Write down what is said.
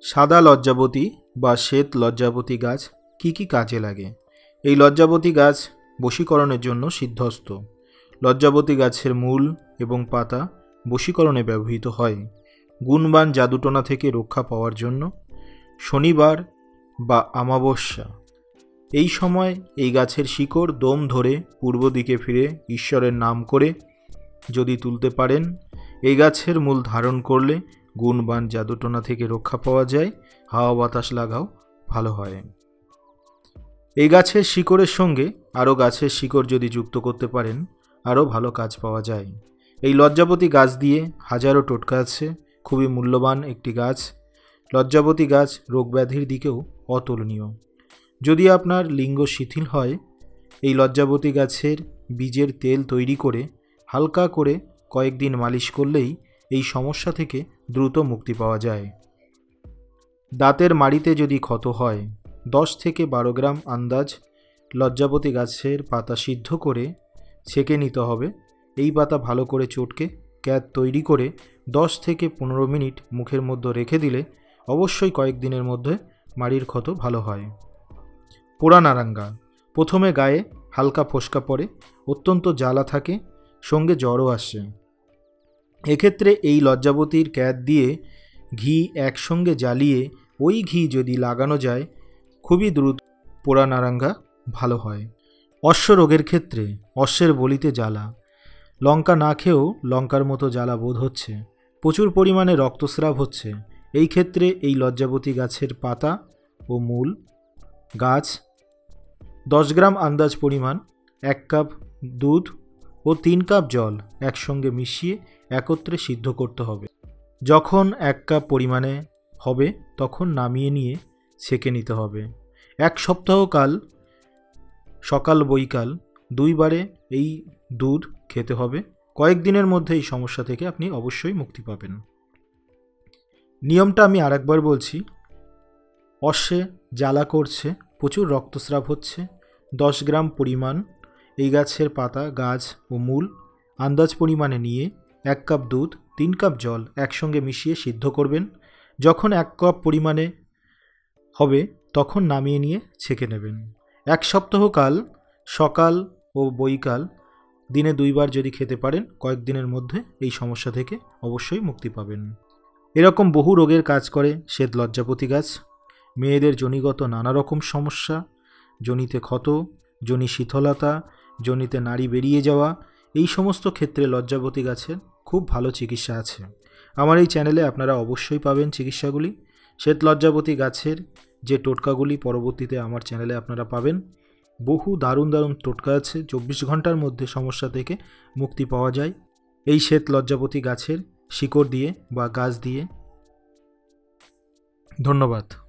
সাদা লজ্জাবতী বা শ্বেত লজ্জাবতী গাছ কি কি কাজে লাগে? এই লজ্জাবতী গাছ বশীকরণের জন্য সিদ্ধস্ত। লজ্জাবতী গাছের মূল এবং পাতা বশীকরণে ব্যবহৃত হয়। গুণবান জাদুটোনা থেকে রক্ষা পাওয়ার জন্য শনিবার বা অমাবস্যা এই সময় এই গাছের শিকড় দম ধরে পূর্ব দিকে ফিরে ঈশ্বরের নাম করে যদি তুলতে পারেন, এই গাছের মূল ধারণ করলে গুণবান জাদুটোনা থেকে রক্ষা পাওয়া যায়। হাওয়া বাতাস লাগাও ভালো হয়। এই গাছের শিকড়ের সঙ্গে আরও গাছের শিকড় যদি যুক্ত করতে পারেন, আরও ভালো কাজ পাওয়া যায়। এই লজ্জাবতী গাছ দিয়ে হাজারো টোটকা আছে। খুবই মূল্যবান একটি গাছ। লজ্জাবতী গাছ রোগব্যাধির দিকেও অতুলনীয়। যদি আপনার লিঙ্গ শিথিল হয়, এই লজ্জাবতী গাছের বীজের তেল তৈরি করে হালকা করে কয়েকদিন মালিশ করলেই এই সমস্যা থেকে দ্রুত মুক্তি পাওয়া যায়। দাঁতের মাড়িতে যদি ক্ষত হয়, 10 থেকে 12 গ্রাম আন্দাজ লজ্জাবতী গাছের পাতা সিদ্ধ করে ছেঁকে নিতে হবে। এই পাতা ভালো করে চটকে ক্যাত তৈরি করে 10 থেকে 15 মিনিট মুখের মধ্যে রেখে দিলে অবশ্যই কয়েকদিনের মধ্যে মাড়ির ক্ষত ভালো হয়। পোড়া নারাঙ্গা প্রথমে গায়ে হালকা ফোস্কা পড়ে, অত্যন্ত জ্বালা থাকে, সঙ্গে জ্বরও আসে। এক্ষেত্রে এই লজ্জাবতীর ক্যাত দিয়ে ঘি একসঙ্গে জ্বালিয়ে ওই ঘি যদি লাগানো যায়, খুবই দ্রুত পোড়া নারাঙ্গা ভালো হয়। অশ্ব রোগের ক্ষেত্রে অশ্বের বলিতে জ্বালা, লঙ্কা না খেয়েও লঙ্কার মতো জ্বালা বোধ হচ্ছে, প্রচুর পরিমাণে রক্তস্রাব হচ্ছে, এই ক্ষেত্রে এই লজ্জাবতী গাছের পাতা ও মূল গাছ 10 গ্রাম আন্দাজ পরিমাণ 1 কাপ দুধ ও 3 কাপ জল একসঙ্গে মিশিয়ে একত্রে সিদ্ধ করতে হবে। যখন 1 কাপ পরিমাণে হবে তখন নামিয়ে নিয়ে ছেঁকে নিতে হবে। 1 সপ্তাহকাল সকাল বৈকাল 2 বারে এই দুধ খেতে হবে। কয়েকদিনের মধ্যে এই সমস্যা থেকে আপনি অবশ্যই মুক্তি পাবেন। নিয়মটা আমি আরেকবার বলছি। অশ্বে জ্বালা করছে, প্রচুর রক্তস্রাব হচ্ছে, 10 গ্রাম পরিমাণ এই গাছের পাতা, গাছ ও মূল আন্দাজ পরিমাণে নিয়ে 1 কাপ দুধ 3 কাপ জল একসঙ্গে মিশিয়ে সিদ্ধ করবেন। যখন 1 কাপ পরিমাণে হবে তখন নামিয়ে নিয়ে ছেঁকে নেবেন। 1 সপ্তাহকাল সকাল ও বৈকাল দিনে 2 বার যদি খেতে পারেন, কয়েকদিনের মধ্যে এই সমস্যা থেকে অবশ্যই মুক্তি পাবেন। এরকম বহু রোগের কাজ করে শ্বেত লজ্জাবতী গাছ। মেয়েদের জনিগত নানা রকম সমস্যা, যোনিতে ক্ষত, যোনি শিথলতা, যোনিতে নাড়ি বেরিয়ে যাওয়া, এই সমস্ত ক্ষেত্রে লজ্জাবতী গাছের খুব ভালো চিকিৎসা আছে। আমার এই চ্যানেলে আপনারা অবশ্যই পাবেন চিকিৎসাগুলি। শ্বেত লজ্জাবতী গাছের যে টোটকাগুলি পরবর্তীতে আমার চ্যানেলে আপনারা পাবেন। বহু দারুণ দারুণ টোটকা আছে। 24 ঘন্টার মধ্যে সমস্যা থেকে মুক্তি পাওয়া যায় এই শ্বেত লজ্জাবতী গাছের শিকড় দিয়ে বা গাছ দিয়ে। ধন্যবাদ।